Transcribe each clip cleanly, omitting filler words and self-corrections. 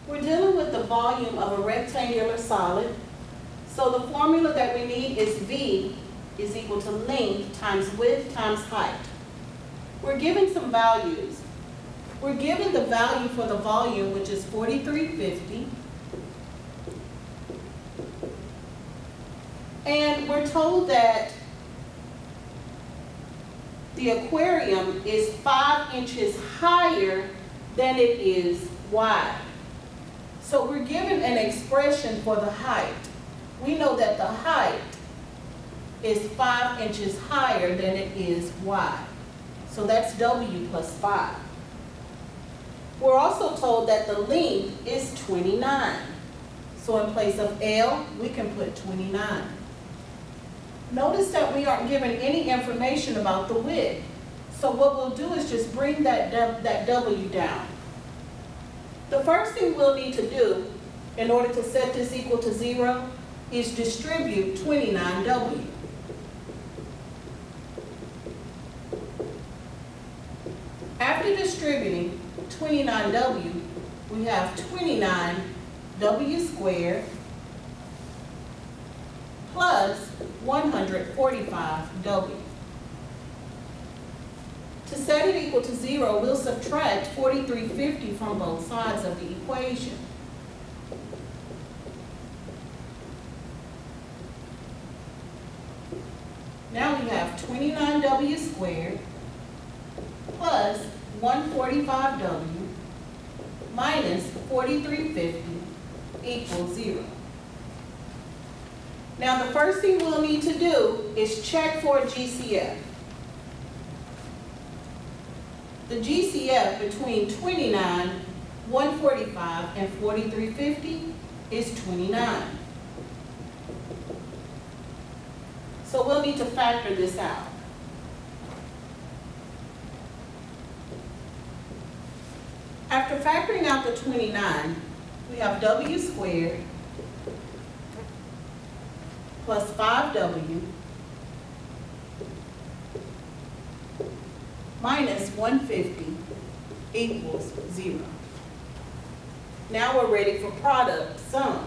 We're dealing with the volume of a rectangular solid. So the formula that we need is V is equal to length times width times height. We're given some values. We're given the value for the volume, which is 4350. And we're told that the aquarium is 5 inches higher than it is wide. So we're given an expression for the height. We know that the height is 5 inches higher than it is wide. So that's W plus 5. We're also told that the length is 29. So in place of L, we can put 29. Notice that we aren't given any information about the width. So what we'll do is just bring that W down. The first thing we'll need to do in order to set this equal to 0 is distribute 29W. After distributing 29W, we have 29W squared plus 145W. To set it equal to 0, we'll subtract 4350 from both sides of the equation. Now we have 29W squared plus 145W minus 4350 equals 0. Now the first thing we'll need to do is check for GCF. The GCF between 29, 145, and 4350 is 29. So we'll need to factor this out. After factoring out the 29, we have W squared plus 5W minus 150 equals 0. Now we're ready for product sum.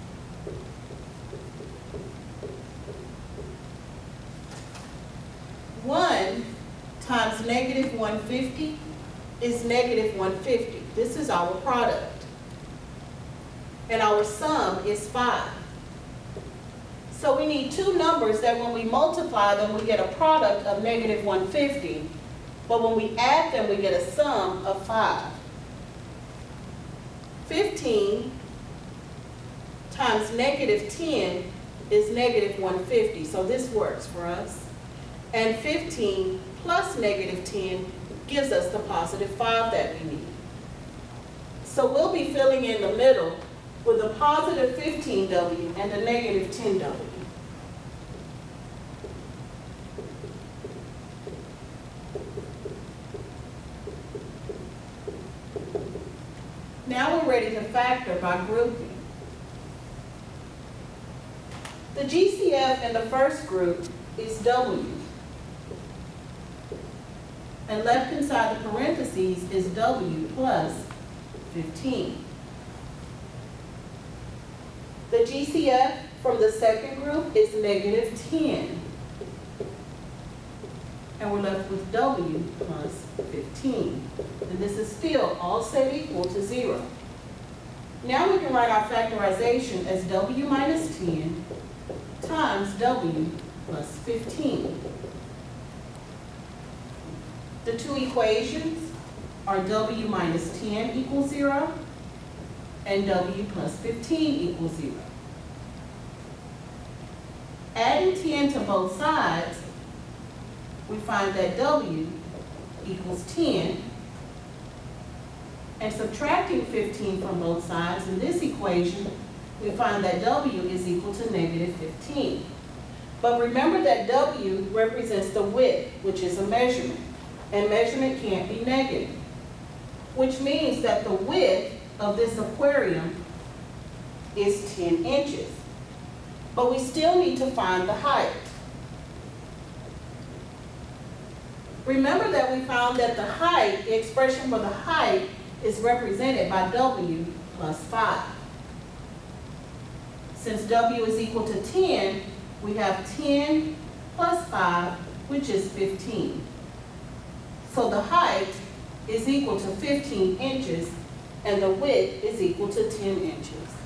One times negative 150 is negative 150. This is our product. And our sum is 5. So we need two numbers that when we multiply them, we get a product of negative 150. But when we add them, we get a sum of 5. 15 times negative 10 is negative 150. So this works for us. And 15 plus negative 10 gives us the positive 5 that we need. So we'll be filling in the middle with a positive 15W and a negative 10W. Now we're ready to factor by grouping. The GCF in the first group is W. And left inside the parentheses is W plus 15. The GCF from the second group is negative 10. And we're left with W plus 15. And this is still all set equal to 0. Now we can write our factorization as W minus 10 times W plus 15. The two equations are W minus 10 equals 0 and W plus 15 equals 0. Adding 10 to both sides, we find that W equals 10, and subtracting 15 from both sides in this equation, we find that W is equal to negative 15. But remember that W represents the width, which is a measurement, and measurement can't be negative, which means that the width of this aquarium is 10 inches. But we still need to find the height. Remember that we found that the height, the expression for the height, is represented by W plus 5. Since W is equal to 10, we have 10 plus 5, which is 15. So the height is equal to 15 inches, and the width is equal to 10 inches.